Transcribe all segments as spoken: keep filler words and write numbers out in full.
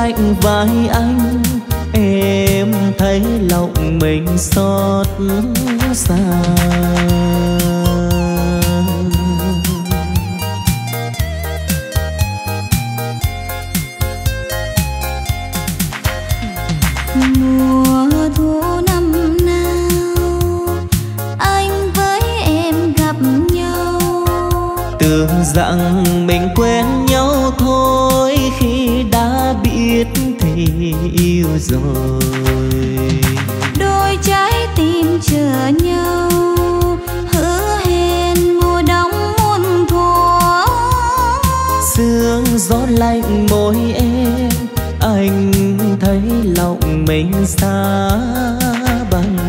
cạnh vai anh, em thấy lòng mình xót xa. Mùa thu năm nào anh với em gặp nhau, tưởng rằng mình quen nhau thôi, khi đã biết thì yêu rồi. đôi trái tim chờ nhau, hứa hẹn mùa đông muôn thuở. Sương gió lạnh môi em, anh thấy lòng mình xa băng.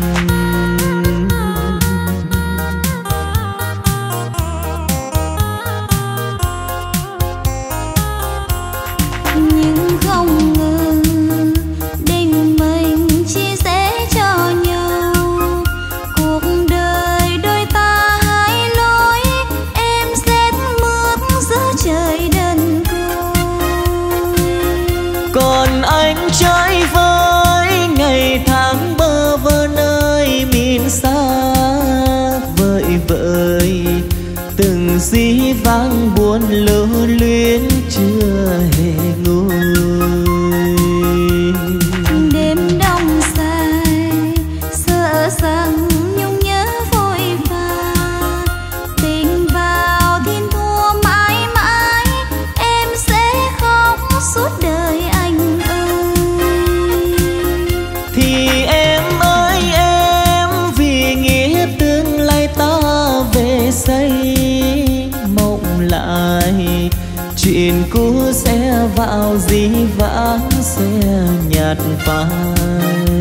Nhưng không ngờ định mệnh chia sẻ cho nhau, cuộc đời đôi ta hai lối, em rét mướt giữa trời đơn côi. Còn anh trái với ngày tháng bơ vơ nơi miền xa vời vợi, từng dĩ vang buồn lưu luyến chưa hề nguôi. Đêm đông dài sợ rằng nhung nhớ vội vã, tình vào thiên thua mãi mãi, em sẽ khóc suốt đời anh ơi. Thì em ơi em, vì nghĩa tương lai ta về xây mộng lại, chuyện cũ sẽ vào dĩ vãng sẽ nhạt phai.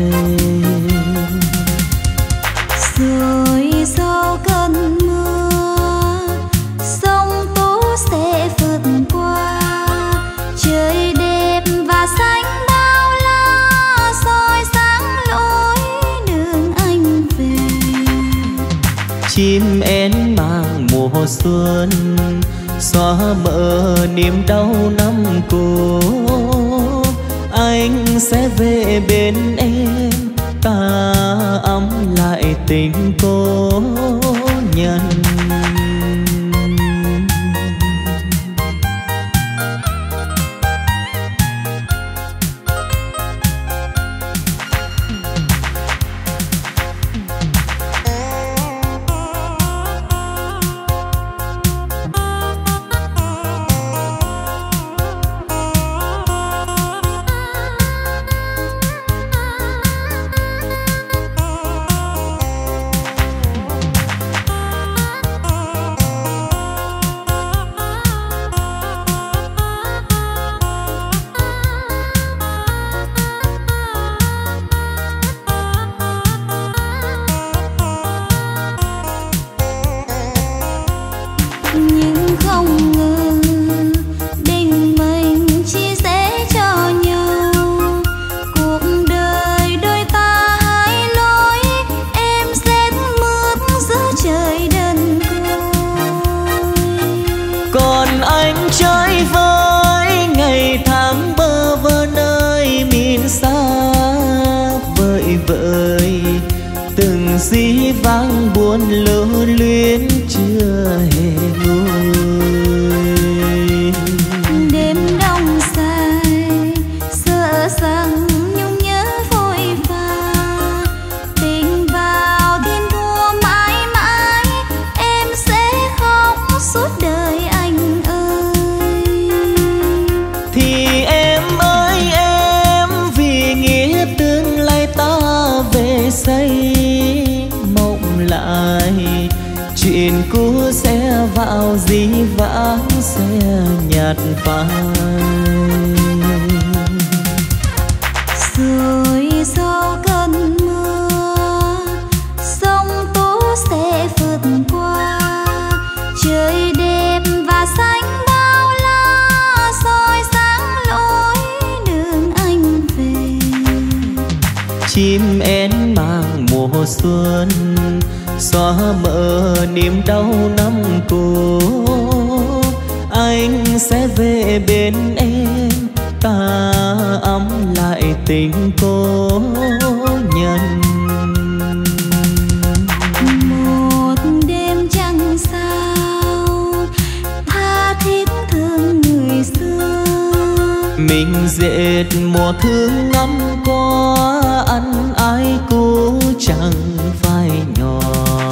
Rồi sau cơn mưa sông Tú sẽ vượt qua, trời đẹp và xanh bao la soi sáng lối đường anh về. Chim én mang mùa xuân xóa mờ niềm đau năm cũ, anh sẽ về bên em ta ấm lại tình cố nhân. Nhưng không ngờ định mệnh chia sẻ cho nhau, cuộc đời đôi ta hai lối, em rét mướt giữa trời đơn côi. Còn anh trái với ngày tháng bơ vơ nơi miền xa vời vợi, từng dĩ vang buồn lưu luyến chưa hề nguôi. Đêm đông dài sợ rằng nhung nhớ vội vã, tình vào thiên thua mãi mãi, em sẽ khóc suốt đời anh ơi. Thì em ơi em, vì nghĩa tương lai ta về xây mộng lại, chuyện cũ sẽ vào dĩ vãng sẽ nhạt phai. Rồi sau cơn mưa sông Tú sẽ vượt qua, trời đẹp và xanh bao la soi sáng lối đường anh về. Chim én mang mùa xuân xóa mờ niềm đau năm cũ, anh sẽ về bên em ta ấm lại tình cô nhân. Một đêm trăng sao tha thiết thương người xưa, mình dệt mùa thương năm qua, ăn ai cũ chẳng phai nhỏ.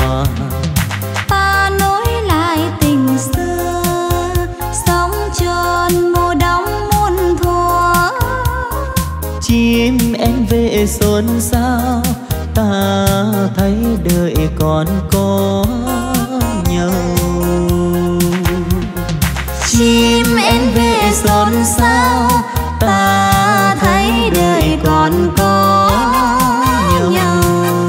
Ta nối lại tình xưa, sống tròn mùa đông muôn thuở. Chim én về xôn xao, ta thấy đời còn có nhau. Chim én về xôn xao, ta thấy đời còn có nhau.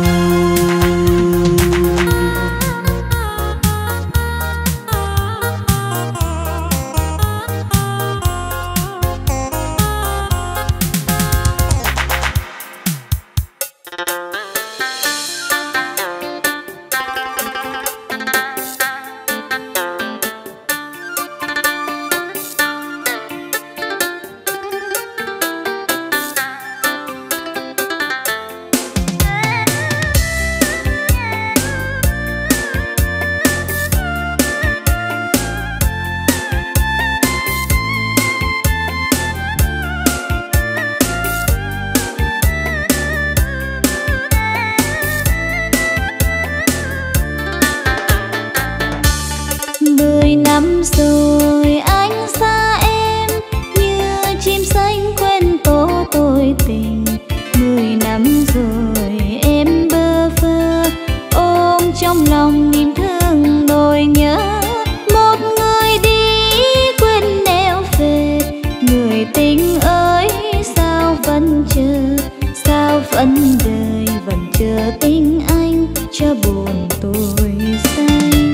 Mười năm rồi anh xa em, như chim xanh quên tổ tôi tình. Mười năm rồi em bơ vơ, ôm trong lòng niềm thương nỗi nhớ. Một người đi quên nẻo về, người tình ơi sao vẫn chờ, sao vẫn đời vẫn chờ tình anh cho buồn tôi xanh.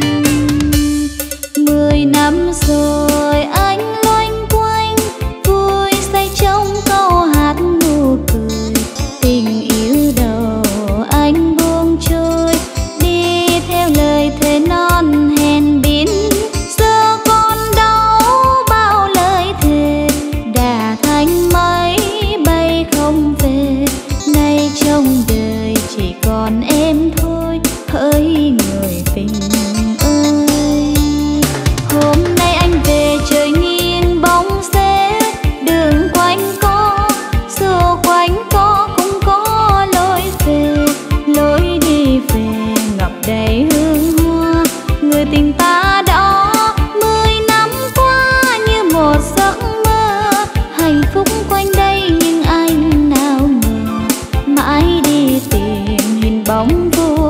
Mười năm rồi anh loanh quanh, vui say trong câu hát nụ cười. Tình yêu đầu anh buông trôi, đi theo lời thề non hẹn biển. Giờ còn đau bao lời thề, đã thành mây bay không về. Nay trong đời chỉ còn em thôi, hỡi người tình ơi. Hôm nay anh về trời nghiêng bóng xế, đường quanh co, xưa quanh co cũng có lối về. Lối đi về ngập đầy hương hoa, người tình ta đó mười năm qua như một giấc mơ. Hạnh phúc quanh đây nhưng anh nào ngờ, mãi đi tìm hình bóng vô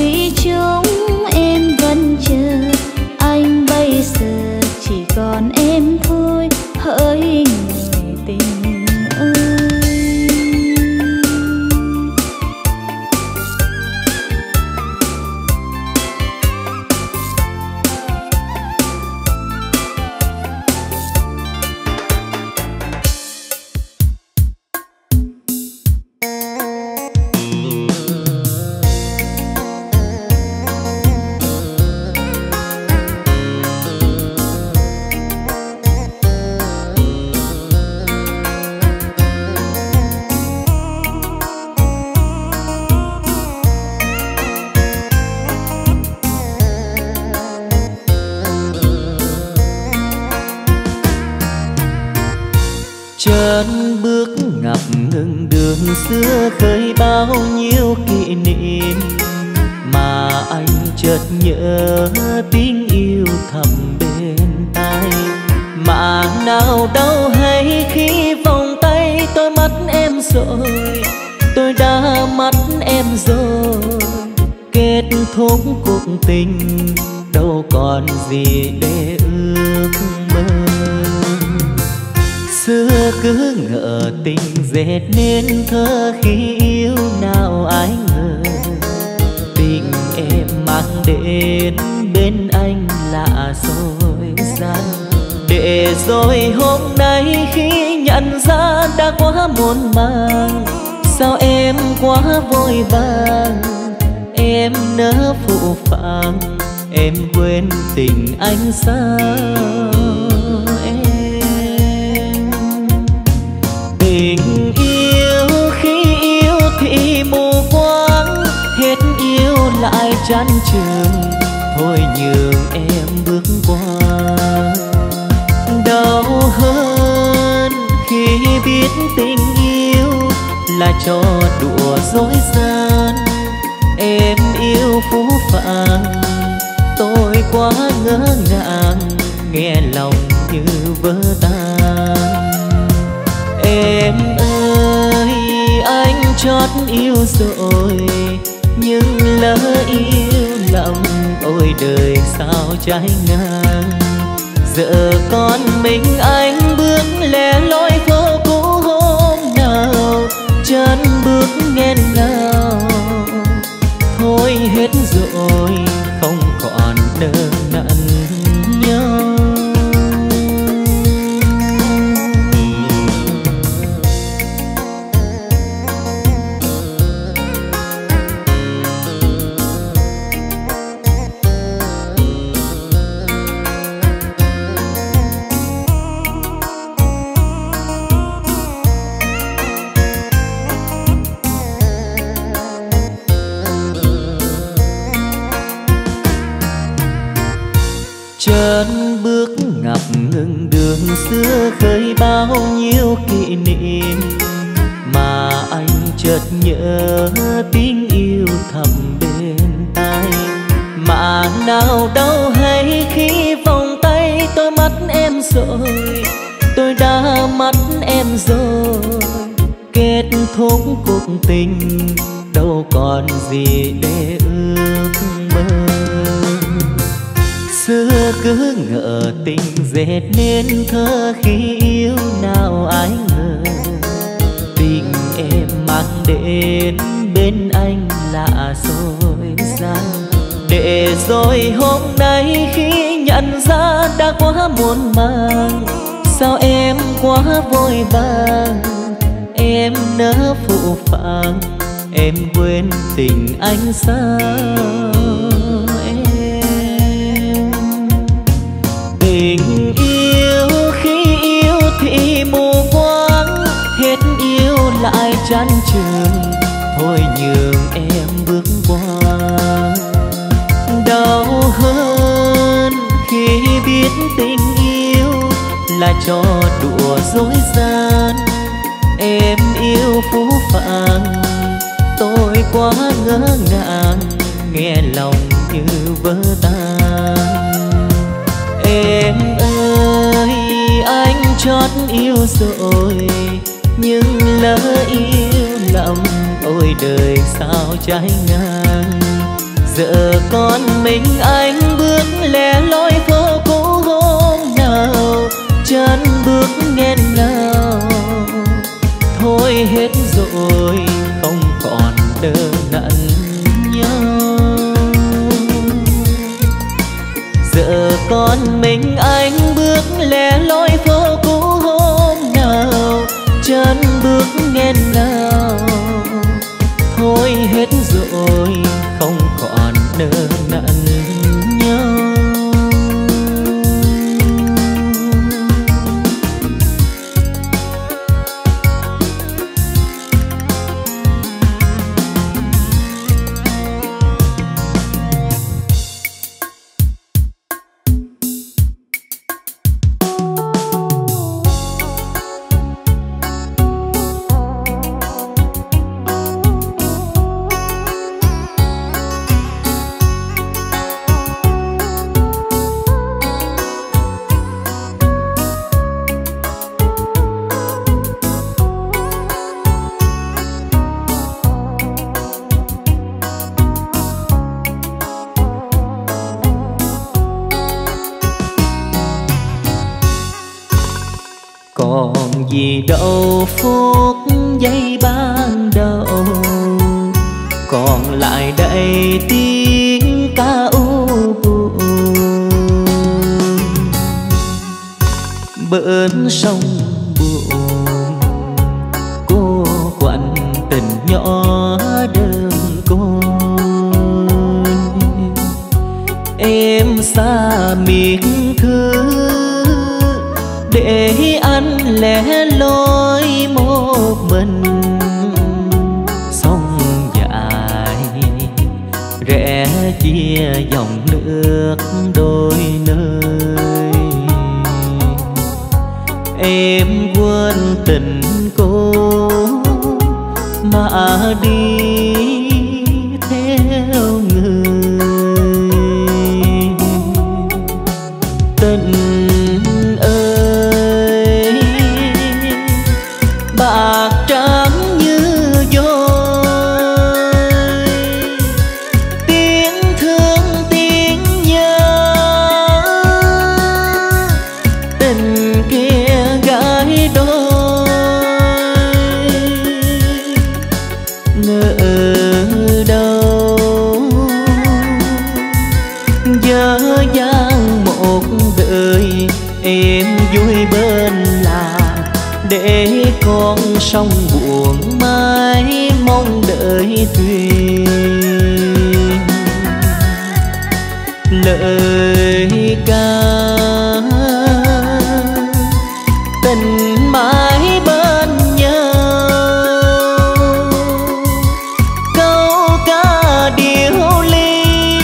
thủy chung em vẫn chờ anh, bây giờ chỉ còn em thôi hỡi người tình ơi. Chân bước ngập ngừng đường xưa khơi bao nhiêu kỷ niệm, mà anh chợt nhớ tiếng yêu thầm bên tai. Mà nào đâu hay khi vòng tay tôi mất em rồi, tôi đã mất em rồi. Kết thúc cuộc tình đâu còn gì để ước mơ. Xưa cứ ngỡ tình dệt nên thơ khi yêu nào ai ngờ, tình em mang đến bên anh lạ rồi gian. Để rồi hôm nay khi nhận ra đã quá muộn màng, sao em quá vội vàng, em nỡ phụ phàng, em quên tình anh sao em. Tình yêu khi yêu thì mù quáng, hết yêu lại chán chường, thôi nhường em bước qua. Đau hơn khi biết tình yêu là trò đùa dối gian, em yêu phũ phàng, tôi quá ngỡ ngàng, nghe lòng như vỡ tan. Em ơi anh chót yêu rồi, nhưng lỡ yêu lầm, ôi đời sao trái ngang. Giờ con mình anh bước lẻ loi phố cũ hôm nào, chân bước nghẹn ngào, thôi hết rồi không còn nợ nần nhau. Chân bước ngập ngừng đường xưa khơi bao nhiêu kỷ niệm, mà anh chợt nhớ tiếng yêu thầm bên tai. Mà nào đâu hay khi vòng tay tôi mất em rồi, tôi đã mất em rồi. Kết thúc cuộc tình đâu còn gì để ước mơ. Xưa cứ ngỡ tình dệt nên thơ khi yêu nào ai ngờ, tình em mang đến bên anh lạ rồi gian. Để rồi hôm nay khi nhận ra đã quá muộn màng, sao em quá vội vàng, em nỡ phụ phàng, em quên tình anh sao em. Tình yêu khi yêu thì mù quáng, hết yêu lại chán chường, thôi nhường em bước qua. Đau hơn khi biết tình yêu là trò đùa dối gian, em yêu phũ phàng, tôi quá ngỡ ngàng, nghe lòng như vỡ tan. Em ơi anh chót yêu rồi, nhưng lỡ yêu lầm, ôi đời sao trái ngang. Giờ con mình anh bước lẻ loi phố cũ hôm nào, chân bước nghẹn ngào. Thôi hết rồi không còn đỡ nặn nhau. Giờ con mình anh bước lẻ loi phố cũ hôm nào, chân bước nghẹn ngào. Thôi hết rồi không còn nỡ nặn nhau. Còn gì đâu phút giây ban đầu, còn lại đây tiếng ca u buồn. Bên sông buồn cô quạnh tình nhỏ đơn côi. Em xa miệt thương để anh lẻ loi một mình. Sông dài rẽ chia dòng nước đôi nơi. Em quên tình cô mà đi theo người. Tình bạc trắng như vôi, tiếng thương tiếng nhớ. Tình kia gái đôi ngỡ đâu, dở dang một đời em vui bên làng. Để con sông buồn mãi mong đợi thuyền. Lời ca tình mãi bên nhau, câu ca điệu ly.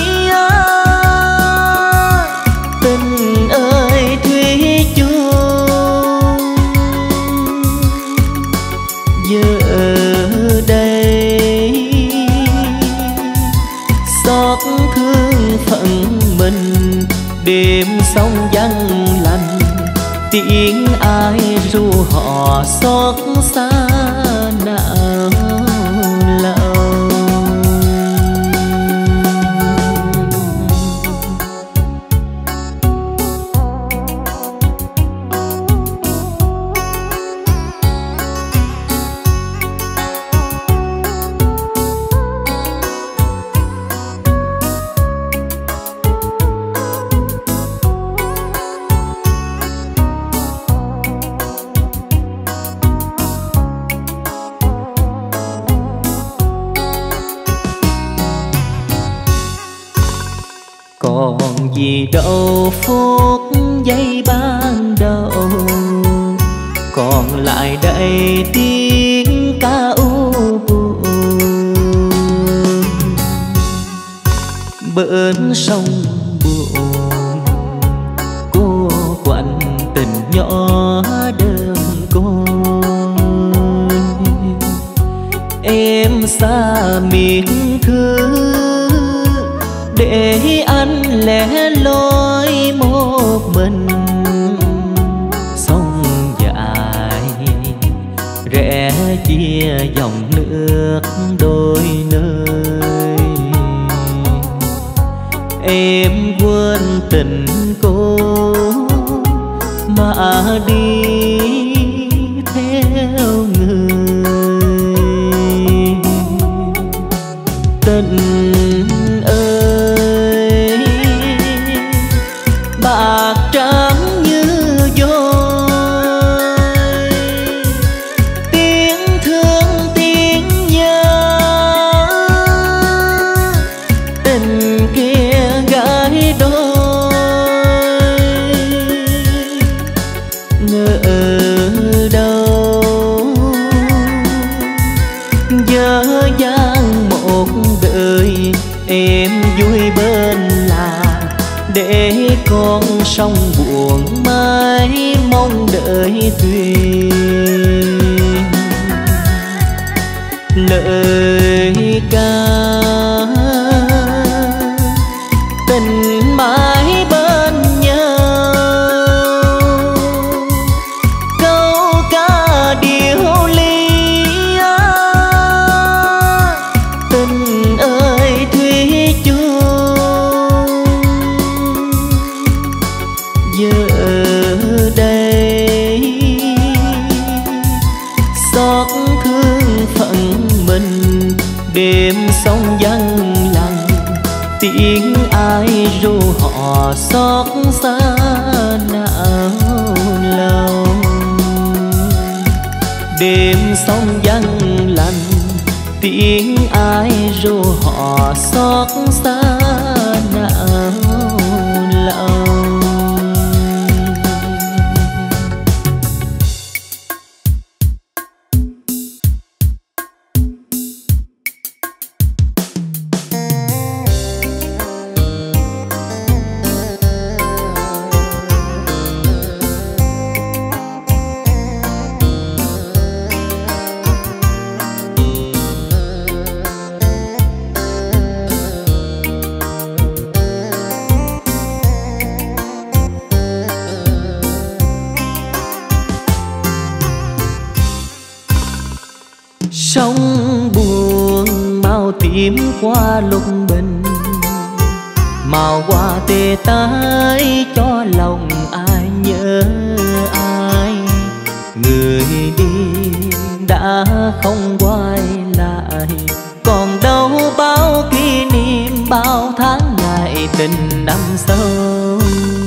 Tình ơi thủy chung, giờ đây xót thương phận mình. Đêm sông vắng lạnh tiếng ai ru họ xót xa nào lâu. Còn gì đâu phút giây ban đầu, còn lại đây tiếng ca u buồn. Bên sông buồn cô quạnh tình nhỏ đơn côi. Em xa miệt thương để anh lẻ loi một mình. Sông dài rẽ chia dòng nước đôi nơi. em quên tình cô mà đi theo người. Tình ơi bạc trắng như vôi, tiếng thương tiếng nhớ, tình kia gái đôi ngỡ đâu dở dang một đời. Em vui bên là để con sông buồn mãi mong đợi thuyền. Lời ca tình mãi bên nhau, câu ca điệu ly tình ơi thủy chung. Giờ đây xót thương phận mình, đêm sông vắng lặng tiếng ai ru họ xót xa não lòng. Đêm sông vắng lặng tiếng ai ru họ xót xa não lòng. Sông buồn mau tìm qua lục bình, màu hoa tê tái cho lòng ai nhớ ai. Người đi đã không quay lại, còn đâu bao kỷ niệm bao tháng ngày tình năm sau.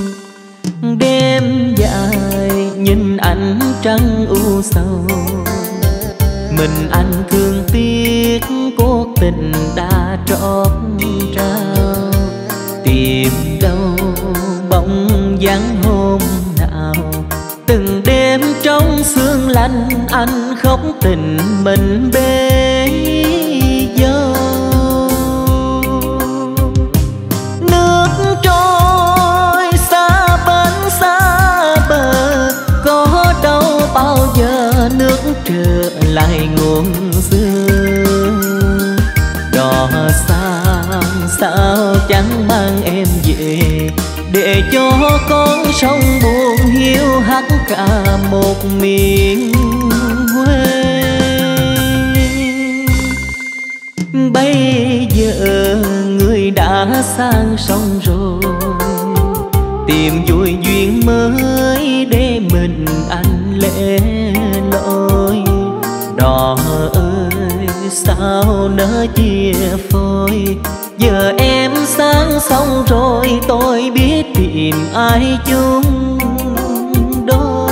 Đêm dài nhìn ánh trăng u sầu, mình anh thương tiếc cuộc tình đã trót trao. Tìm đâu bóng dáng hôm nào, từng đêm trong sương lạnh anh khóc tình mình bê dâu. Nước trôi xa bên xa bờ, có đâu bao giờ nước trở lại nguồn xưa. Đò sang sao chẳng mang em về, để cho con sông buồn hiu hắt cả một miền quê. Bây giờ người đã sang sông rồi, tìm vui duyên mới để mình anh lẻ loi. Đò ơi sao nỡ chia phôi, giờ em sang sông rồi tôi biết tìm ai chung đôi.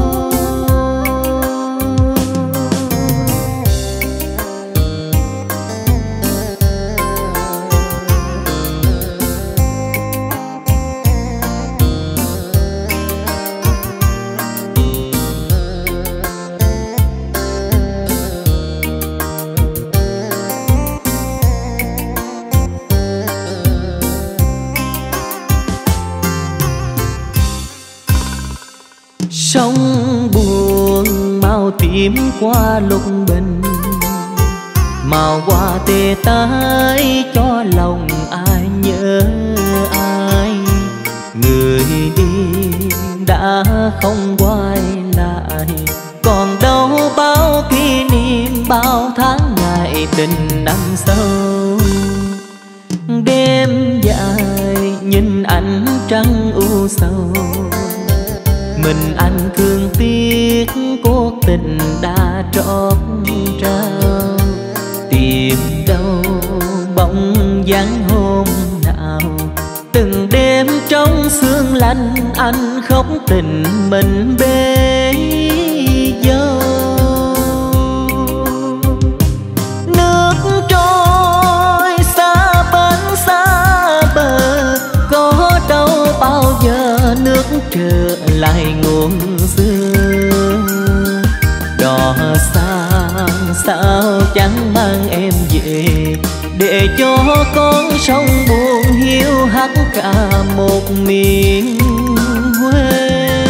Sông buồn mau tìm qua lục bình, màu hoa tê tái cho lòng ai nhớ ai. Người đi đã không quay lại, còn đâu bao kỷ niệm bao tháng ngày tình năm sau. Đêm dài sầu. Mình anh thương tiếc cố tình đã trót trao, tìm đâu bóng dáng hôm nào. Từng đêm trong sương lạnh anh khóc tình mình bê dâu. Nước trôi xa bến xa bờ, có đâu bao giờ nước trở lại nguồn xưa. Đò sang sao chẳng mang em về, để cho con sông buồn hiu hắt cả một miền quê.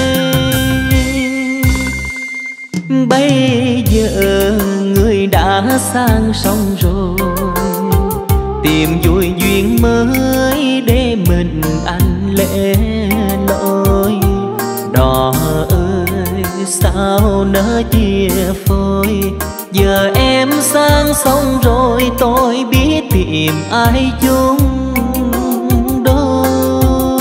Bây giờ người đã sang sông rồi, tìm vui duyên mới để mình anh lẻ loi. Đò ơi sao nỡ chia phôi, giờ em sang sông rồi tôi biết tìm ai chung đôi.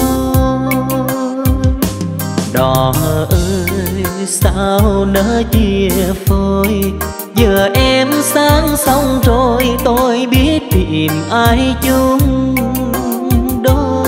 Đò ơi sao nỡ chia phôi, giờ em sang sông rồi tôi biết tìm ai chung đôi.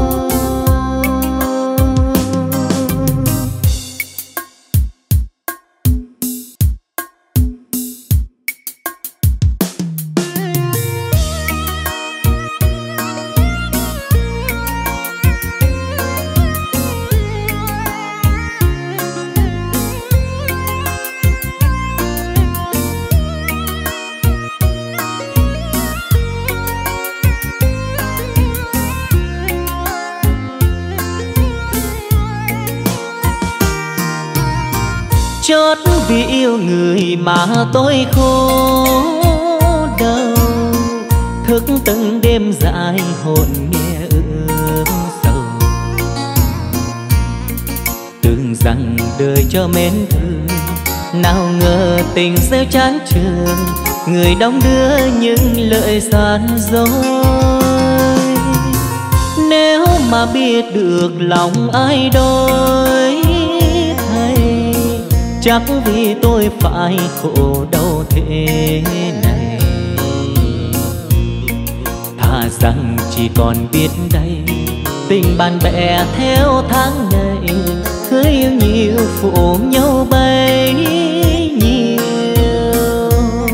Chót vì yêu người mà tôi khổ đau, thức từng đêm dài hồn nghe ước sầu. Tưởng rằng đời cho mến thương, nào ngờ tình gieo chán trường, người đong đưa những lời gian dối. Nếu mà biết được lòng ai đôi, chắc vì tôi phải khổ đau thế này. Thà rằng chỉ còn biết đây, tình bạn bè theo tháng ngày, cứ yêu nhiều phụ nhau bấy nhiêu.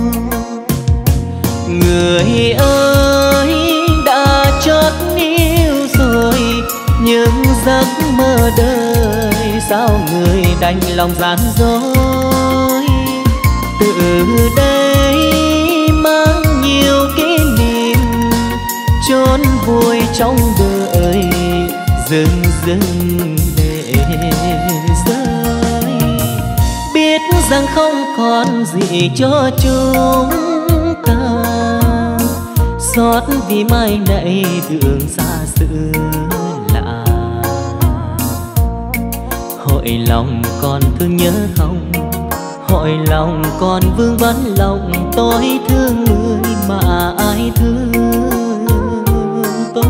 Người ơi đã chót yêu rồi, những giấc mơ đời sao người đành lòng gian dối. Từ đây mang nhiều kỷ niệm, chốn vui trong đời dừng dừng để rơi. Biết rằng không còn gì cho chúng ta, xót vì mai này đường xa xưa lạ. Hội lòng còn thương nhớ không, hội lòng còn vương vấn lòng. Tôi thương người mà ai thương tôi.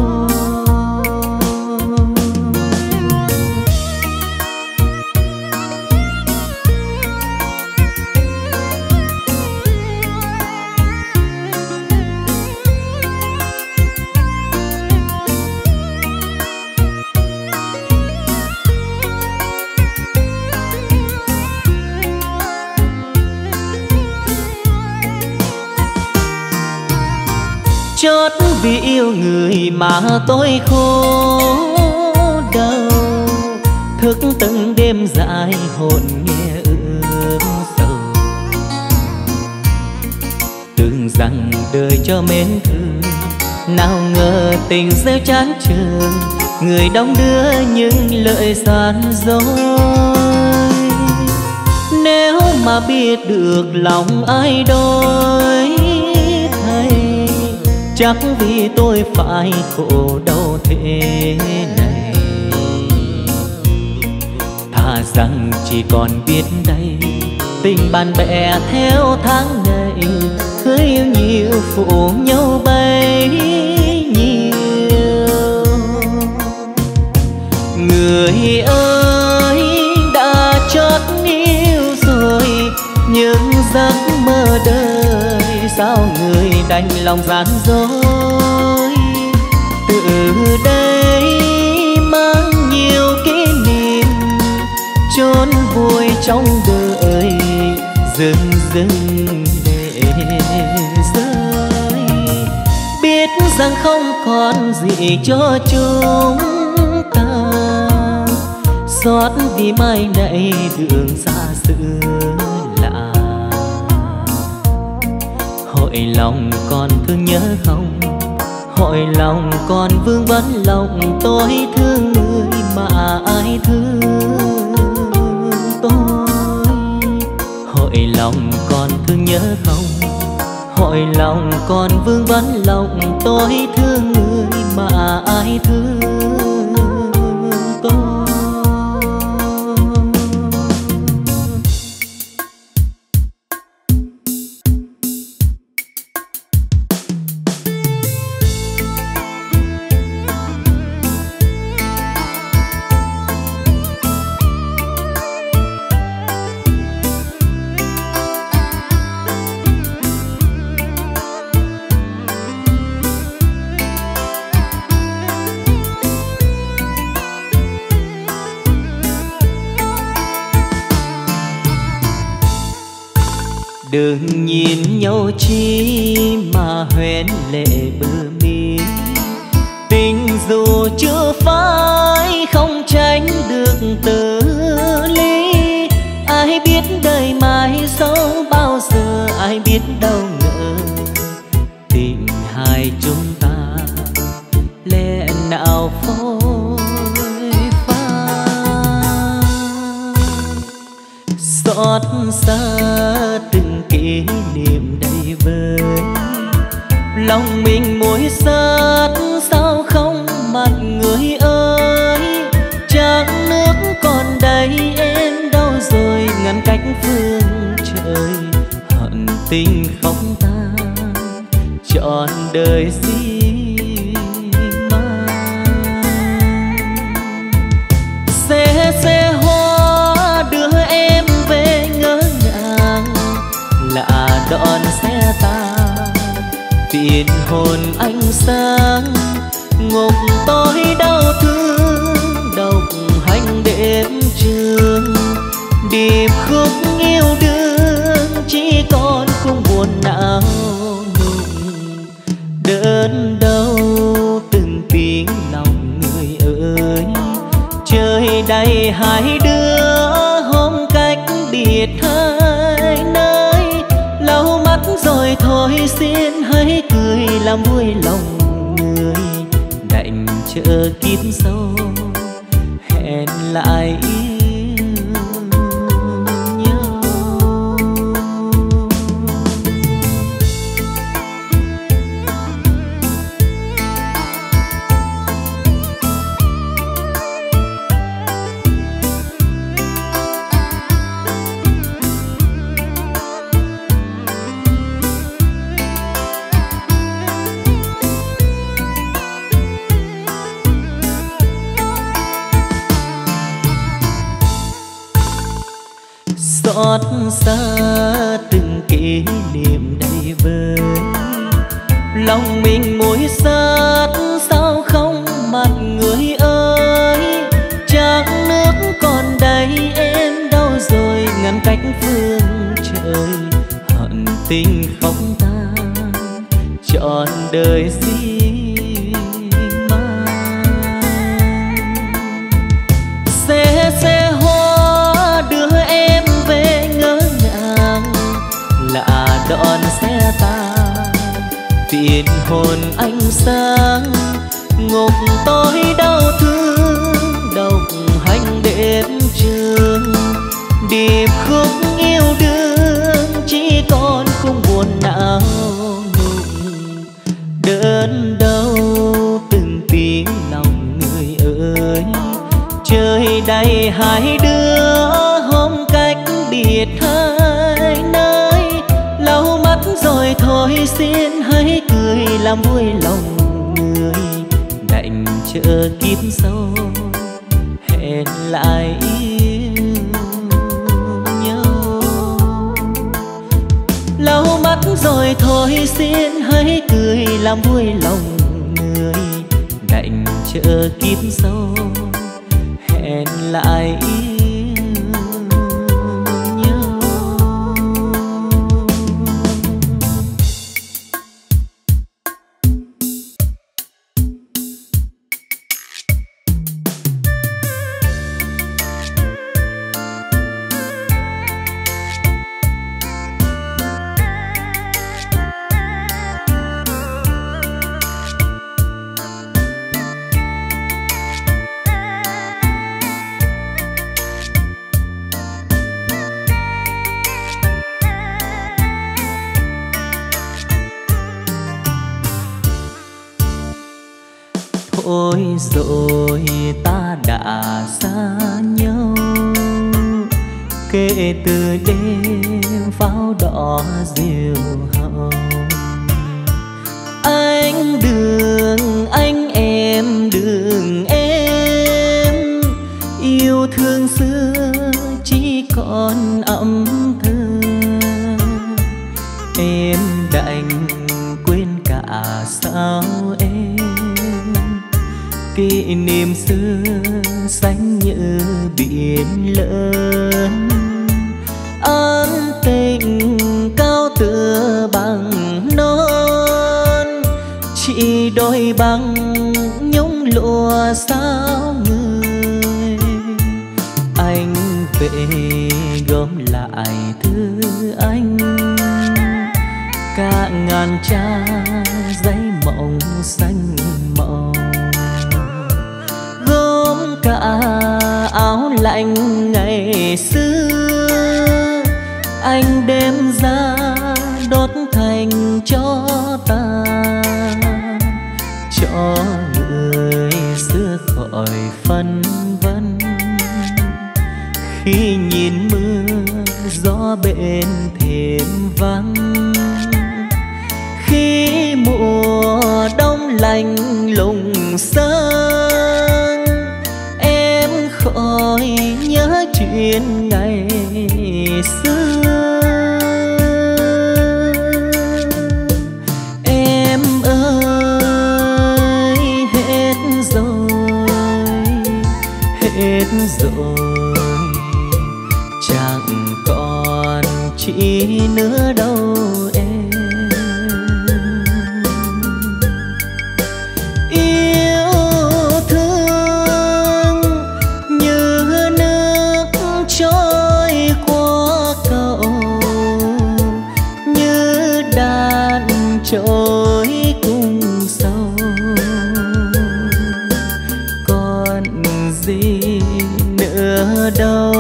Chót vì yêu người mà tôi khổ đau, thức từng đêm dài hồn nghe ước sầu. Tưởng rằng đời cho mến thương, nào ngờ tình gieo chán trường, người đong đưa những lời gian dối. Nếu mà biết được lòng ai đôi, chắc vì tôi phải khổ đau thế này. Thà rằng chỉ còn biết đây, tình bạn bè theo tháng ngày, cứ yêu nhiều phụ nhau bấy nhiêu. Người người ơi đã chót yêu rồi, những giấc mơ đời sao người đành lòng gian dối. Từ đây mang nhiều kỷ niệm chốn vui trong đời, dừng dừng để rơi. Biết rằng không còn gì cho chúng ta, xót vì mai này đường xa xưa lạ. Hội lòng còn thương nhớ không, hội lòng còn vương vấn lòng tôi thương người mà ai thương tôi. Hội lòng còn thương nhớ không, hội lòng còn vương vấn lòng tôi thương người mà ai thương tôi. Đừng nhìn nhau chi mà hoen lệ bờ mi, tình dù chưa phai không tránh được từ ly. Ai biết đời mai sau bao giờ, ai biết đâu ngờ tình hai chúng ta lẽ nào phôi pha. Xót xa từng kỷ niệm đầy vơi, lòng mình muối xát sao không mặt người ơi. Trăng nước còn đây em đâu rồi, ngăn cách phương trời hận tình không tan trọn đời gì mà. Xe xe hoa đưa em về ngỡ ngàng, lạ đón xe ta phiền hồn ánh sáng. Ngục tôi đau thương độc hành đêm trường, điệp khúc yêu đương chỉ còn cung buồn não nùng. Đớn đau từng tiếng lòng người ơi, trời đầy hai đứa hôm cách biệt hai nơi. Lau mắt rồi thôi xin hãy cười làm vui lòng người, đành chờ kiếp sau hẹn lại yêu nhau. Xót xa từng kỷ niệm đầy vơi, lòng mình muối xát sao không mặt người ơi. Trăng nước còn đây em đâu rồi, ngăn cách phương trời hận tình không tan trọn đời gì mà. Xe xe hoa đưa em về ngỡ ngàng, lạ đón xe ta phiền hồn ánh sáng. Ngục tôi đau thương độc hành đêm trường, điệp khúc yêu đương chỉ còn cung buồn não nùng. Đớn đau từng tiếng lòng người ơi, trời đầy hai đứa hôm cách biệt hai nơi. Lau mắt rồi thôi xin hãy cười làm vui lòng người, đành chờ kiếp sau hẹn lại yêu nhau. Lau mắt rồi thôi xin hãy cười làm vui lòng người, đành chờ kiếp sau hẹn lại yêu nhau. Thôi rồi ta đã xa nhau, kể từ đêm pháo đỏ diều hồng. Anh đường anh em đường em, yêu thương xưa chỉ còn âm thơ. Em đành quên cả sao em, kỷ niệm xưa xanh như biển lớn. Ân tình cao tựa bằng non, chỉ đôi bằng nhung lụa sao người. Anh về gom lại thư anh, cả ngàn trang giấy mộng xanh màu, gom cả áo lạnh ngày xưa. Anh đem ra đốt thành cho ta, cho người xưa khỏi phân vân. Khi nhìn mưa gió bên thềm vắng, khi mùa đông lạnh lùng sơn, em khỏi nhớ chuyện ngày xưa. Em ơi hết rồi, hết rồi, chẳng còn chỉ nữa đâu em. Trôi cùng sâu, còn gì nữa đâu.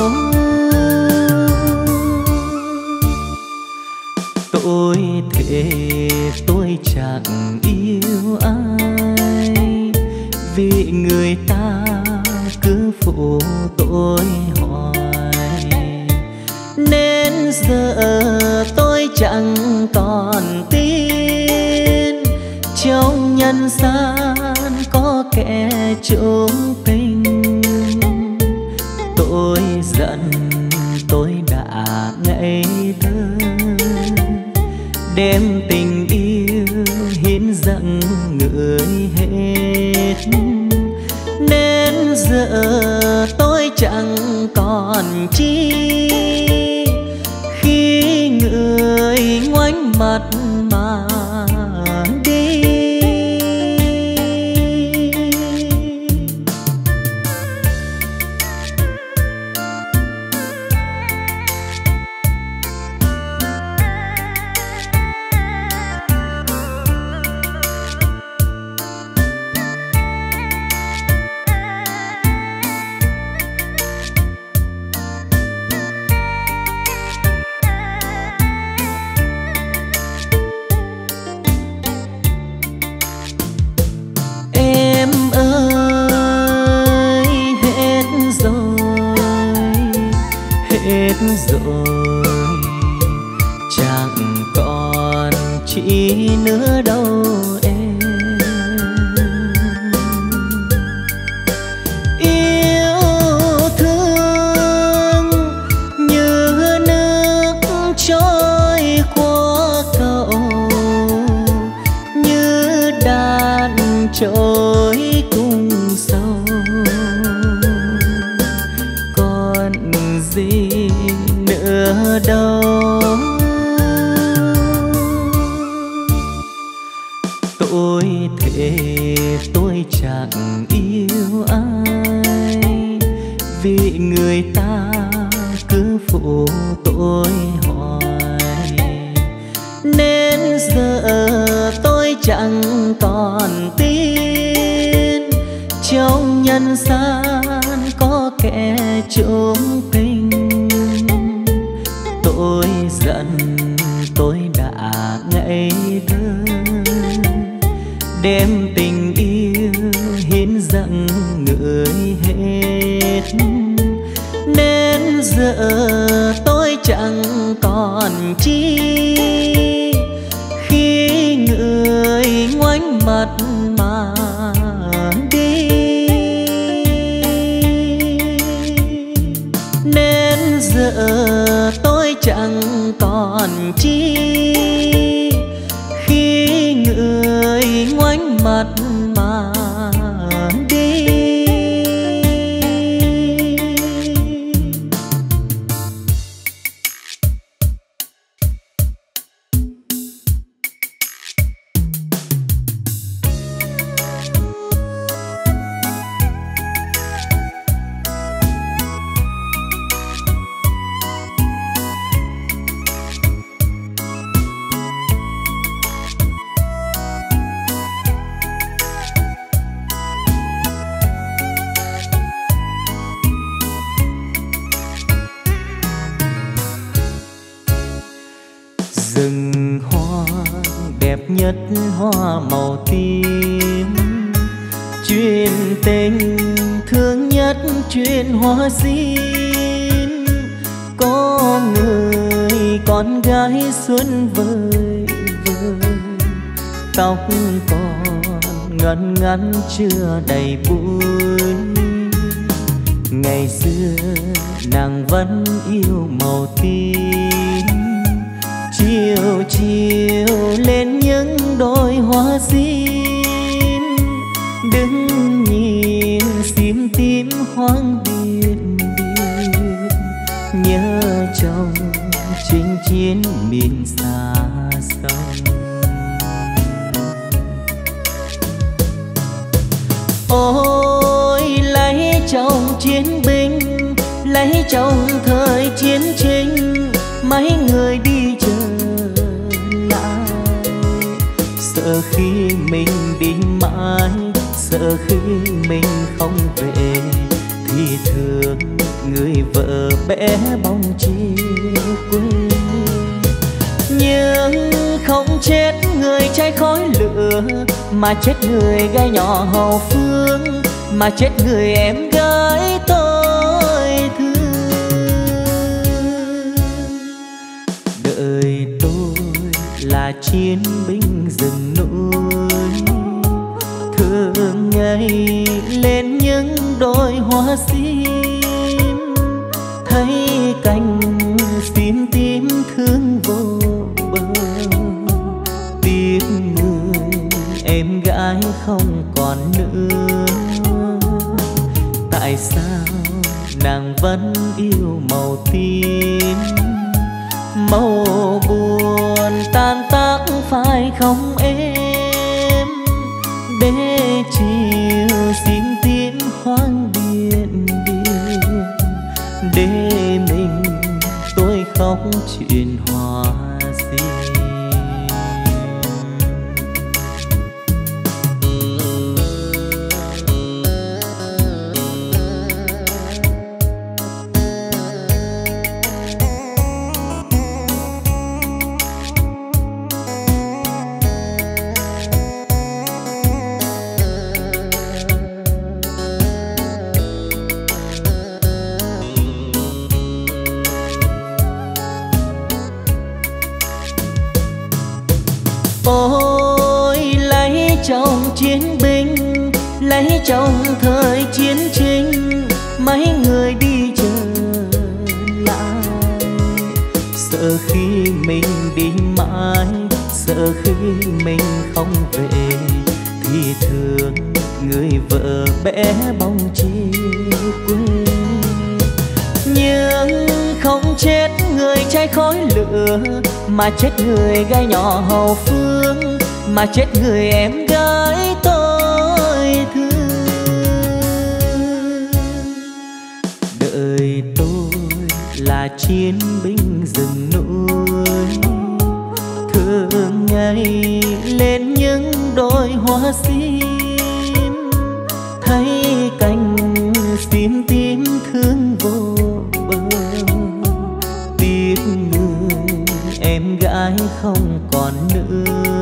Tôi thề tôi chẳng yêu ai, vì người ta cứ phụ tôi hoài. Nên giờ tôi chẳng còn tin trong nhân gian có kẻ chung tình. Tôi giận tôi đã ngây thơ, đem tình yêu hiến dâng người hết. Nên giờ tôi chẳng còn chi khi người ngoảnh mặt mà đi. Hết rồi, chẳng còn chỉ nữa đâu em. Yêu người ta cứ phụ tôi hoài, nên giờ tôi chẳng còn tin trong nhân gian có kẻ trốn tình. Tôi giận tôi đã ngây thơ, đem tình yêu hiến dâng người hết, nên giờ tôi chẳng còn chi khi người ngoảnh mặt mà đi. Nên giờ tôi chẳng còn chi khi người ngoảnh mặt mà đi. Rừng hoa đẹp nhất hoa màu tím, chuyện tình thương nhất chuyện hoa xin. Có người con gái xuân vời vời, tóc còn ngắn ngắn chưa đầy bụi. Ngày xưa nàng vẫn yêu màu tím, chiều chiều lên những đôi hoa xin. Đứng nhìn sim tím hoang biên biên, nhớ chồng chinh chiến miền xa xăm. Ôi lấy chồng chiến binh, lấy chồng thời chiến tranh, mấy người đi trở lại. Sợ khi mình đi mãi, sợ khi mình không về, thì thương người vợ bé bóng chiều quê. Nhưng không chết người cháy khói lửa, mà chết người gái nhỏ hậu phương, mà chết người em gái tôi thương. Đời tôi là chiến binh rừng núi, thường ngày lên những đôi hoa sim. Thấy cành sim tím thương vô bờ, tiếc người em gái không còn nữa. Tại sao nàng vẫn yêu màu tím, màu buồn tan tác phải không em? Để chiều xin tím hoang biên biên, để mình tôi khóc chuyện hoa sim. Ôi lấy chồng chiến binh, lấy chồng thời chiến tranh, mấy người đi trở lại. Sợ khi mình đi mãi, sợ khi mình không về, thì thương người vợ bé bóng chiều quê. Nhưng không chết người cháy khói lửa, mà chết người gái nhỏ hậu phương, mà chết người em gái tôi thương. Đời là chiến binh rừng núi. Thường ngày lên những đôi hoa sim, thấy cành sim tím thương vô bờ. Tiếc người em gái không còn nữa,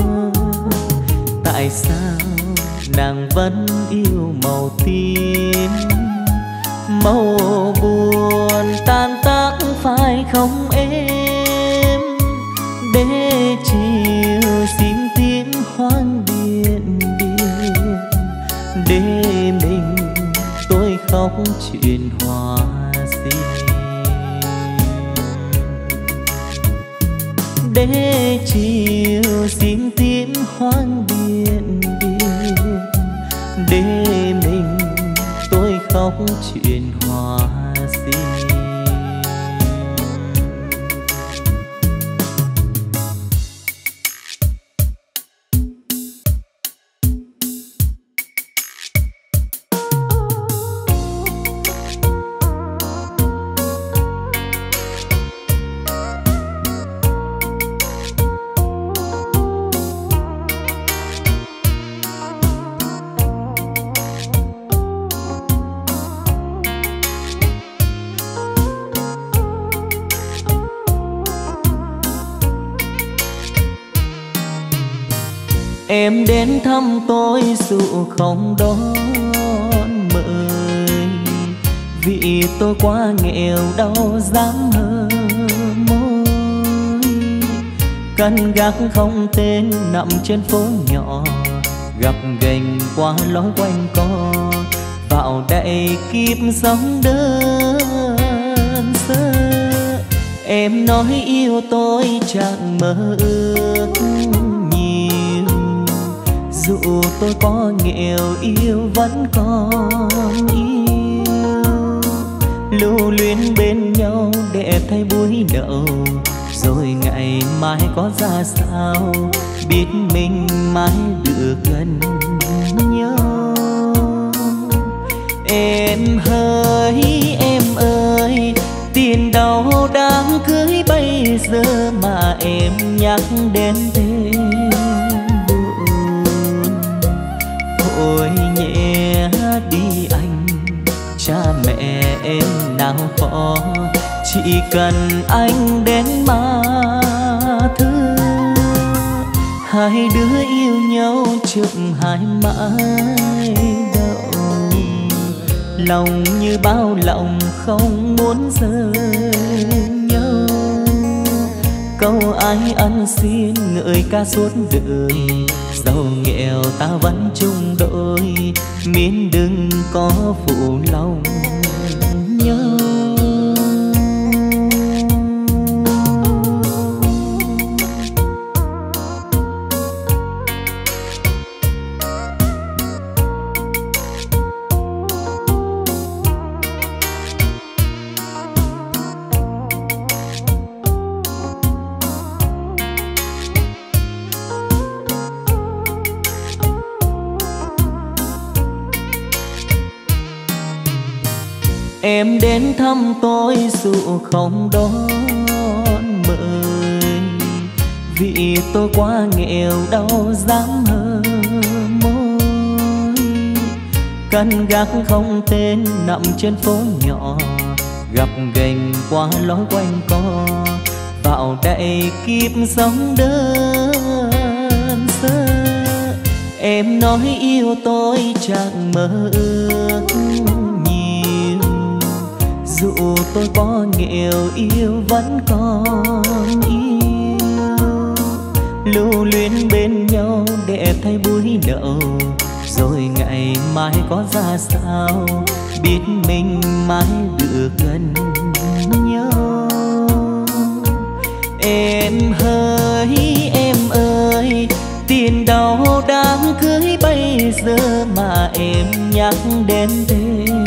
tại sao nàng vẫn yêu màu tím. Màu buồn tan tác phải không em, để chiều sim tím hoang điện điện. Để mình tôi khóc chuyện hoa sim, để chiều sim tím hoang điện điện. Để mình tôi khóc chuyện hoa sim. Em đến thăm tôi dù không đón mời, vì tôi quá nghèo đâu dám hờ môi. Căn gác không tên nằm trên phố nhỏ, gập ghềnh qua lối quanh co, vào đây kiếp sống đơn sơ. Em nói yêu tôi chẳng mơ ước, dù tôi có nghèo yêu vẫn còn yêu. Lưu luyến bên nhau để thay buổi đầu, rồi ngày mai có ra sao biết mình mãi được gần nhau. Em hỡi em ơi, tiền đâu đám cưới bây giờ mà em nhắc đến tên. Thôi nhẹ đi anh, cha mẹ em nào có, chỉ cần anh đến mà thương. Hai đứa yêu nhau chụp hai mãi đậu, lòng như bao lòng không muốn rời nhau. Câu ai ăn xin ngợi ca suốt đời, giàu nghèo ta vẫn chung đôi, miễn đừng có phụ lòng nhau. Em đến thăm tôi dù không đón mời, vì tôi quá nghèo đâu dám hờ môi. Căn gác không tên nằm trên phố nhỏ, gập ghềnh qua lối quanh co, vào đây kiếp sống đơn sơ. Em nói yêu tôi chẳng mơ ước, dù tôi có nghèo yêu vẫn còn yêu. Lưu luyến bên nhau để thay buổi đầu, rồi ngày mai có ra sao biết mình mãi được gần nhau. Em hỡi em ơi, tiền đâu đám cưới bây giờ mà em nhắc đến tên.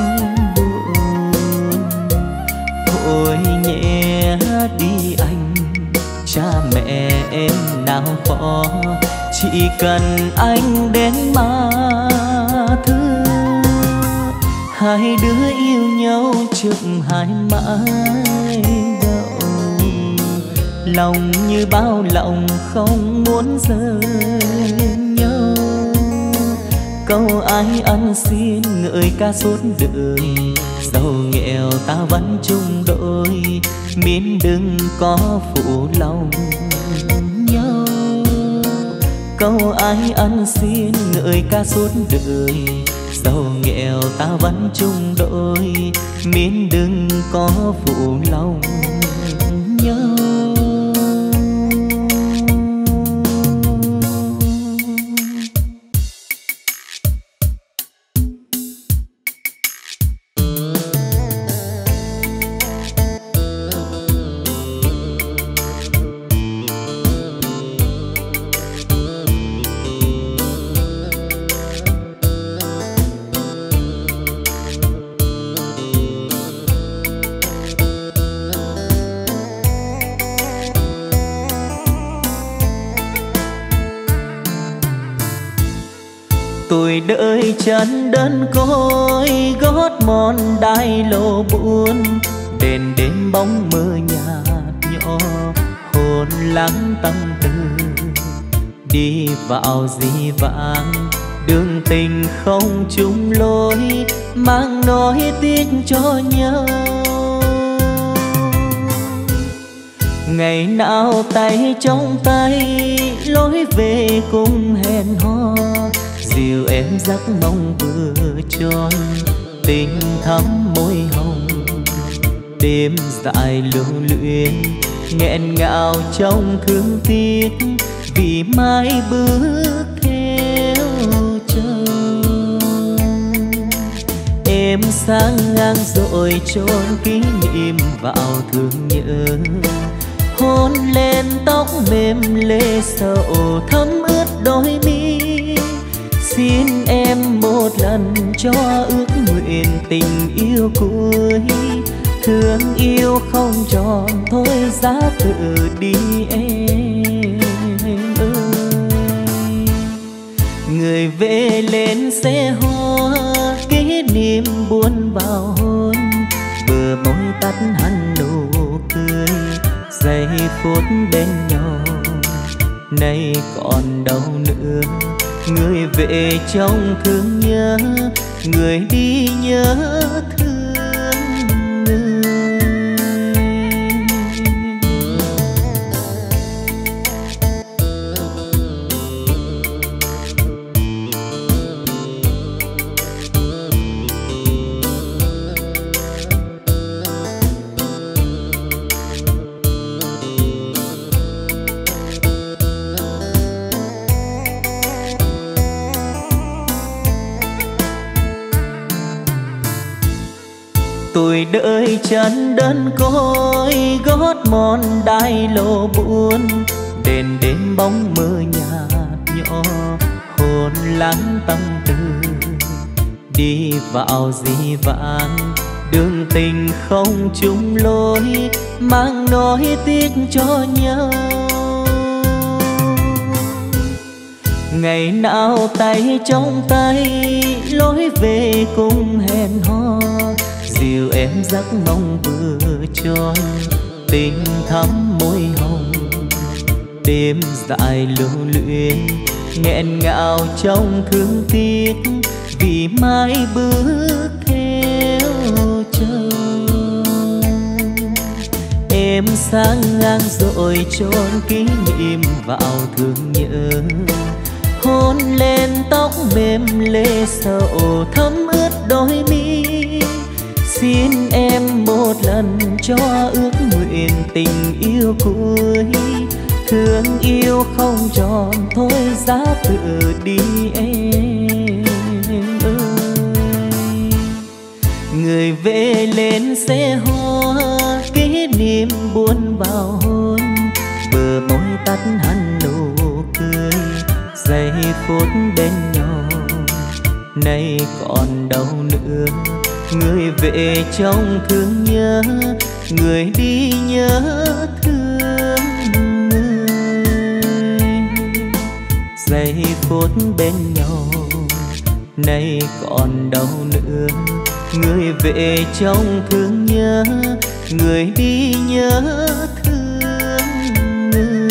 Thôi nhẹ đi anh, cha mẹ em nào có, chỉ cần anh đến mà thương. hai đứa yêu nhau chụp hai mãi đậu, lòng như bao lòng không muốn rời nhau. Câu ai ăn xin ngợi ca suốt đời, giàu nghèo ta vẫn chung đôi, miễn đừng có phụ lòng nhau. Câu ai ăn xin ngợi ca suốt đời, giàu nghèo ta vẫn chung đôi, miễn đừng có phụ lòng nhau. Tôi đợi chân đơn côi gót mòn đai lộ buồn, đèn đêm bóng mơ nhạt nhỏ hồn lắng tâm tư. Đi vào dĩ vãng đường tình không chung lối, mang nỗi tiếc cho nhau. Ngày nào tay trong tay lối về cùng hẹn hò, dìu em giấc mong vừa tròn tình thắm môi hồng. Đêm dài lưu luyến nghẹn ngào trong thương tiếc, vì mai bước theo chồng. Em sáng ngang rồi chôn kỷ niệm vào thương nhớ, hôn lên tóc mềm lê sầu thấm ướt đôi mi. Xin em một lần cho ước nguyện tình yêu cuối, thương yêu không tròn thôi giá tự đi em ơi. Người về lên xe hoa kỷ niệm buồn vào hôn, bờ môi tắt hẳn nụ cười giây phút bên nhau. Nay còn đâu nữa, người về trong thương nhớ, người đi nhớ thương người. Tôi đợi chân đơn côi gót mòn đai lộ buồn, đèn đêm bóng mơ nhạt nhỏ hồn lắng tâm tư. Đi vào dĩ vãng đường tình không chung lối, mang nỗi tiếc cho nhau. Ngày nào tay trong tay lối về cùng hẹn hò, dìu em giấc mong vừa tròn tình thắm môi hồng. Đêm dài lưu luyến nghẹn ngào trong thương tiếc, vì mai bước theo chồng. Em sáng ngang rồi chôn kỷ niệm vào thương nhớ, hôn lên tóc mềm lê sầu thấm ướt đôi mi. Xin em một lần cho ước nguyện tình yêu cuối, thương yêu không tròn thôi giá tự đi em ơi. Người về lên xe hoa kỷ niệm buồn vào hôn, bờ môi tắt hẳn nụ cười giây phút bên nhau. Nay còn đâu nữa, người về trong thương nhớ, người đi nhớ thương người. Giây phút bên nhau, nay còn đâu nữa, người về trong thương nhớ, người đi nhớ thương người.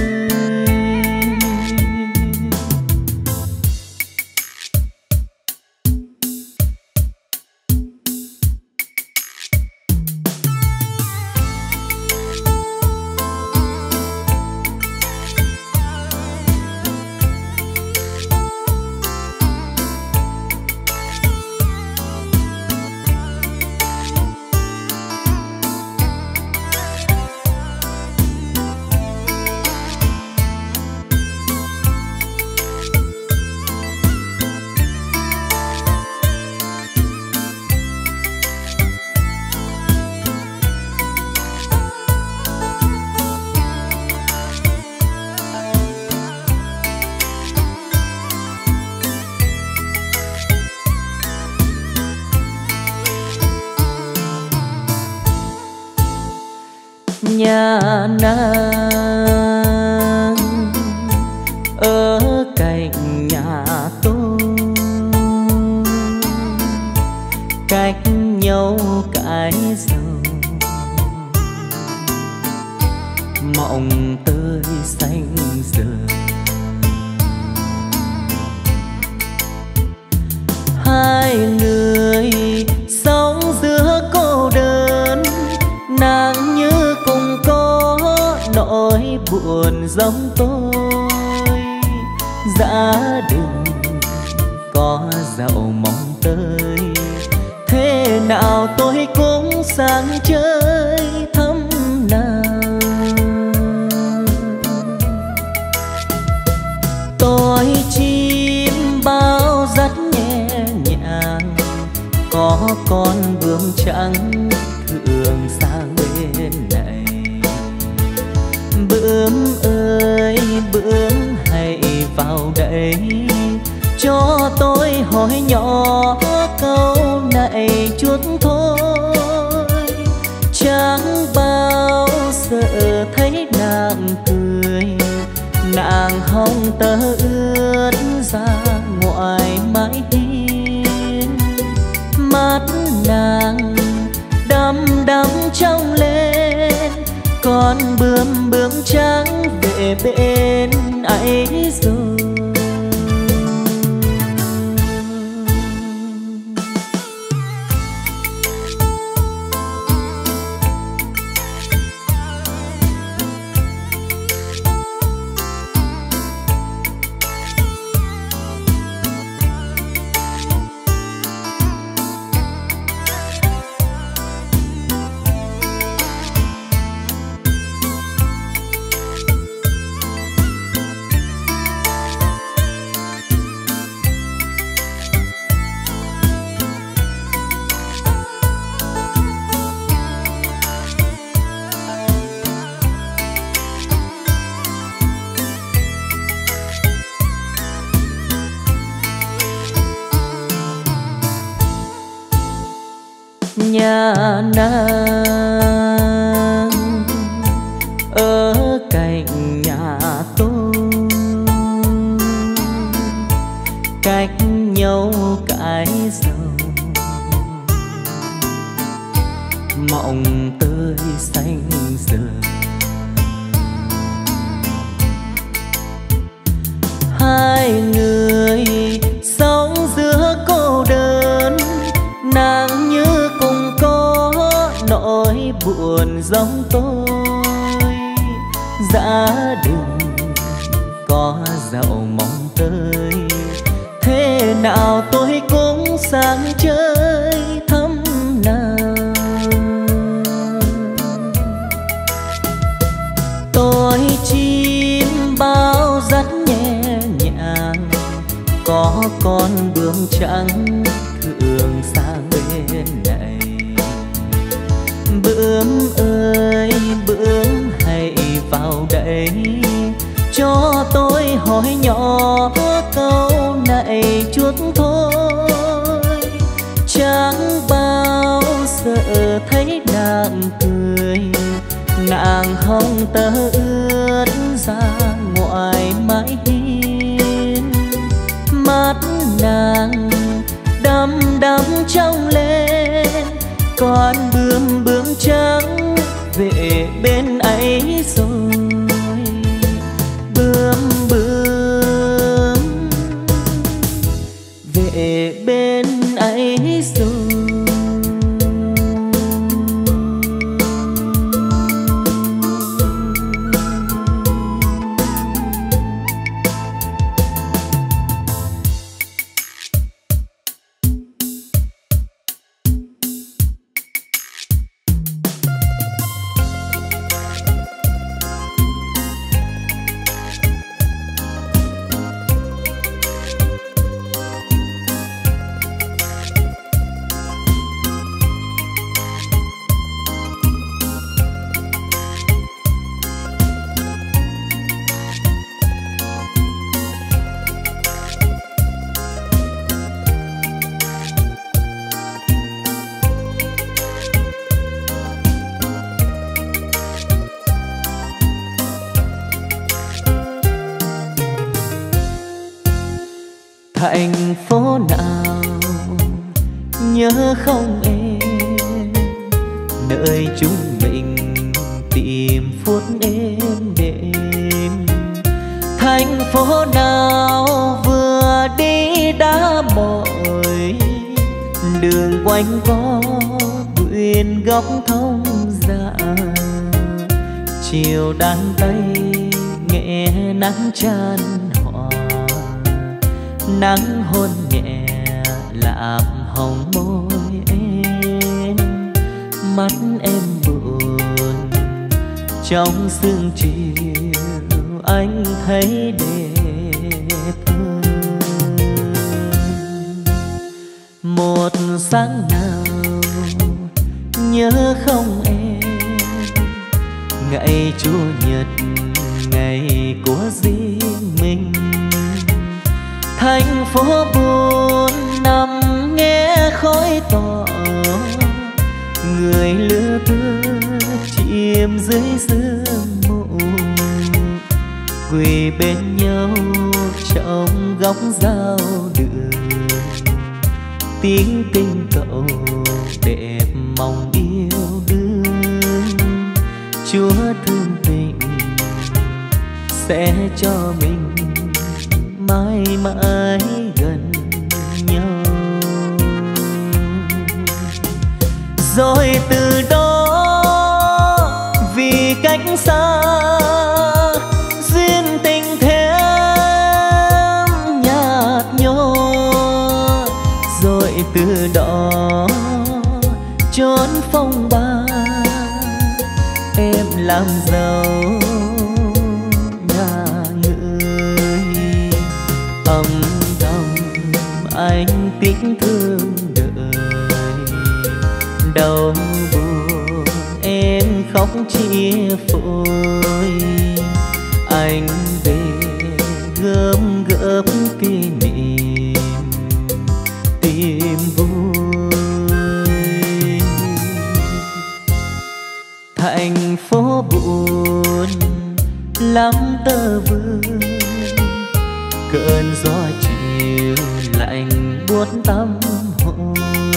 Nhà nàng ở cạnh nhà tôi, cách nhau cái dầu, mộng tươi xanh rời. Hai người sống giữa cô đơn, nàng như cùng có nỗi buồn giống tôi. Gia đình có dẫu mong tới, thế nào tôi cũng sang chơi thăm nàng. Tôi chim bao rất nhẹ nhàng, có con bướm trắng thường sang bên này. Bướm ơi bướm hãy vào đây, cho tôi hỏi nhỏ câu này chút thôi. Chẳng bao giờ thấy nàng cười, nàng hồng tơ ướt ra ngoài mái hiên. Mắt nàng đăm đăm trong lên, con bướm bướm trắng về bên ấy rồi. Nhà nàng ở cạnh nhà tôi, cách nhau cái dầu, mộng tươi xanh rời. Hai người sống giữa cô đơn, nàng như cùng có nỗi buồn giống tôi. Gia đình có dẫu mong tới, thế nào tôi cũng sang chơi thăm nàng. Tôi chim bao rất nhẹ nhàng, có con bướm trắng thường sang bên này. Bướm ơi bướm hãy vào đây, cho tôi hỏi nhỏ câu này chút thôi. Chẳng bao giờ thấy nàng cười, nàng hồng tơ ướt ra ngoài mái hiên. Mắt nàng đăm đăm trong lên, con bướm bướm trắng về bên ấy rồi. Bướm bướm về bên ấy rồi. Thành phố nào nhớ không em, nơi chúng mình tìm phút êm đềm. Thành phố nào vừa đi đã mỏi, đường quanh co quyện góc thông dạ. Chiều đan tay nghe nắng chan hòa, nắng hôn nhẹ làm hồng môi em. Mắt em buồn trong sương chiều, anh thấy đẹp hơn. Một sáng nào nhớ không em, ngày chủ nhật ngày của riêng mình. Thành phố buồn nằm nghe khói tỏ, người lứa thưa chìm dưới sương mù. Quỳ bên nhau trong góc giao đường, tiếng tình cậu đẹp mong yêu đương. Chúa thương tình sẽ cho mình mãi mãi gần nhau. Rồi từ đó vì cách xa, duyên tình thêm nhạt nhòa. Rồi từ đó trốn phong ba, em làm giàu nhà người. Âm thầm anh tiếc thương đời, đau buồn em khóc chia phôi. Anh về gom góp kỷ niệm tìm vui. Thành phố buồn lắm tơ vương, cơn gió chiều lạnh buốt tâm hồn.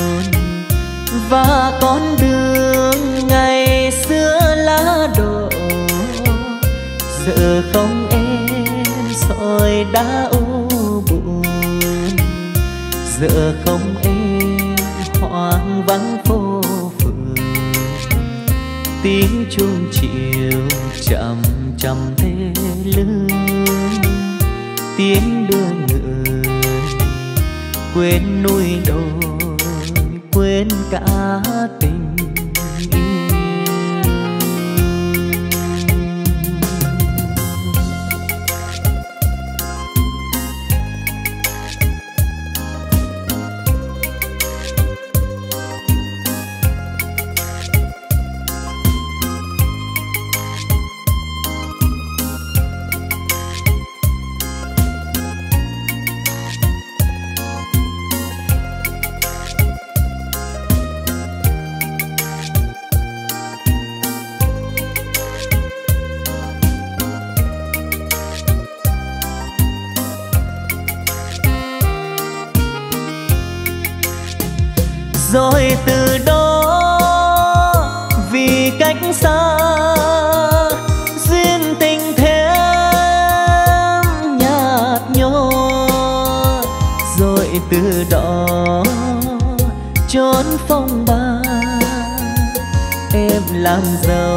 Và con đường ngày xưa lá đổ, giờ không em soi đã u buồn. Giờ không em hoang vắng phố phường, tiếng chuông chiều chậm chậm thê lương. Tiếng đưa người quên núi đồi, quên cả tình rồi từ đó xa, duyên tình thêm nhạt nhòa. Rồi từ đó trốn phong ba, em làm giàu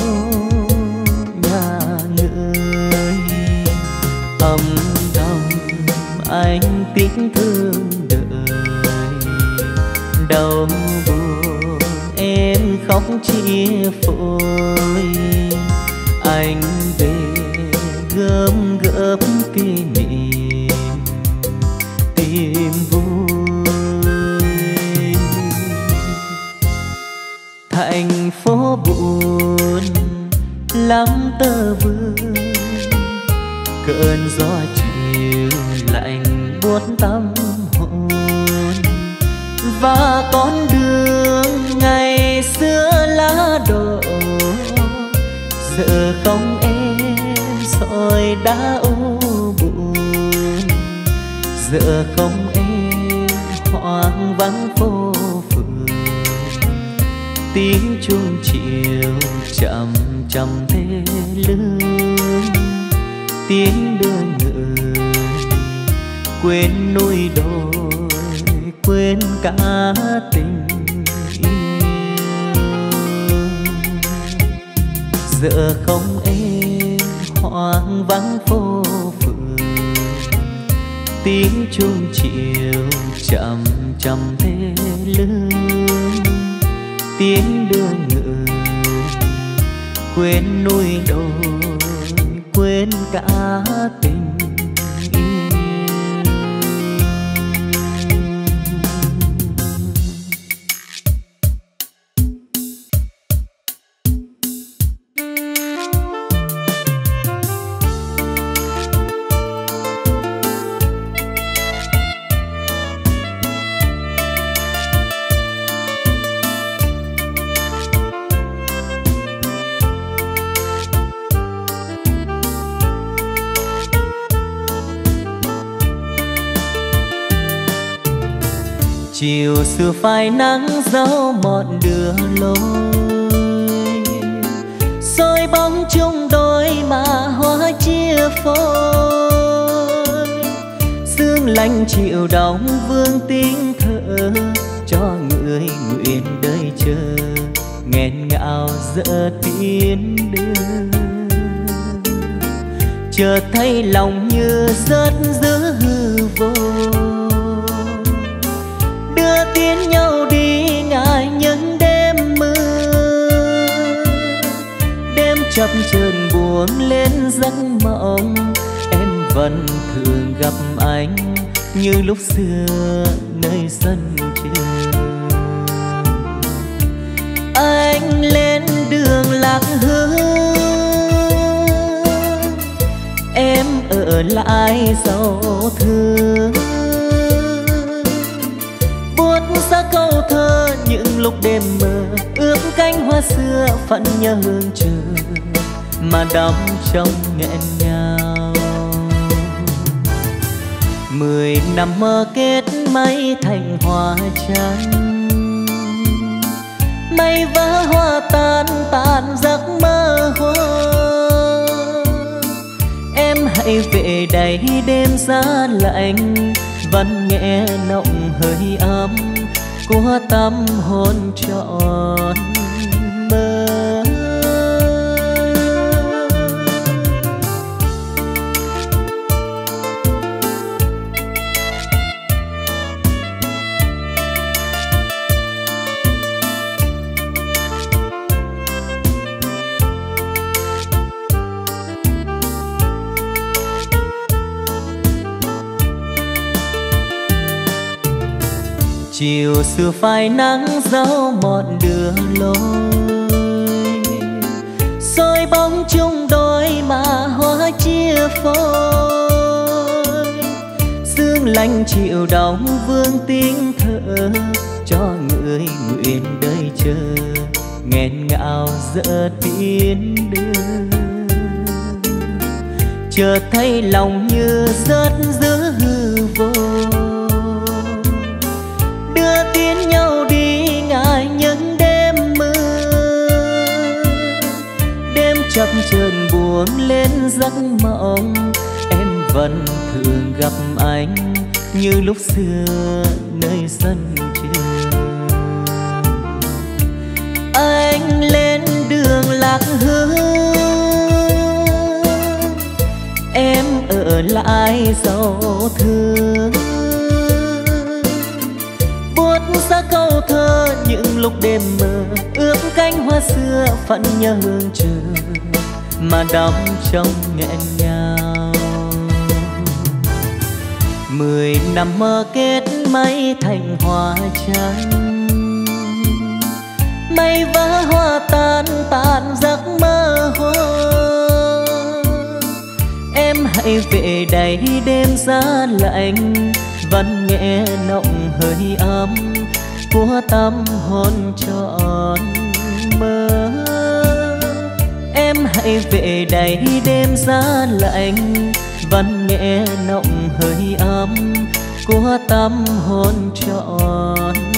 nhà người. Âm thầm anh tiếc thương đời, đau buồn em khóc chia phôi. Anh về gom góp kỷ niệm tìm vui. Thành phố buồn lắm tơ vương, cơn gió chiều lạnh buốt tâm hồn. Và con đường ngày xưa lá đổ, giờ không em soi đã u buồn. Giờ không em hoang vắng phố phường, tiếng chuông chiều chậm chậm thê lương. Tiếng đưa người quên núi đồi, quên cả tình yêu. Giờ không em hoang vắng phố phường, tiếng chuông chiều chậm chậm thê lương. Tiếng đưa người quên núi đồi, quên cả tình chiều xưa phai nắng dấu một đường lối, soi bóng chung đôi mà hoa chia phôi. Sương lạnh chịu đóng vương tiếng thở, cho người nguyện đời chờ nghẹn ngào giờ tiến đưa. Chợt thấy lòng như rớt giữa hư vô, đưa tiến nhau đi ngại những đêm mưa. Đêm chập chờn buông lên giấc mộng, em vẫn thường gặp anh như lúc xưa nơi sân trường. Anh lên đường lạc hướng, em ở lại sầu thương. Xa câu thơ những lúc đêm mơ, ướp cánh hoa xưa phận nhớ hương chờ mà đắm trong nghẹn ngào. Mười năm mơ kết mây thành hoa trắng, mây vỡ hoa tan tàn giấc mơ hoa. Em hãy về đây đêm giá lạnh, vẫn nghe nồng hơi ấm của tâm hồn trọn mơ. Chiều xưa phai nắng dấu một đường lối, soi bóng chung đôi mà hoa chia phôi. Sương lạnh chịu đóng vương tiếng thở, cho người nguyện đời chờ nghẹn ngào giờ tiến đưa. Chợt thấy lòng như rớt giữa hư vô, đưa tiến nhau đi ngại những đêm mưa. giấc mộng em vẫn thường gặp anh như lúc xưa nơi sân trường. Anh lên đường lạc hướng, em ở lại dấu thương. Buốt xa câu thơ những lúc đêm mơ, ướp cánh hoa xưa phận nhớ hương trường mà đắm trong nghẹn ngào. Mười năm mơ kết mây thành hoa trắng, mây vỡ hoa tan tàn giấc mơ hồ. Em hãy về đây đêm giá lạnh, vẫn nghe nồng hơi ấm của tâm hồn trọn mơ. Em hãy về đây đêm giá lạnh, vẫn nghe nồng hơi ấm của tâm hồn trọn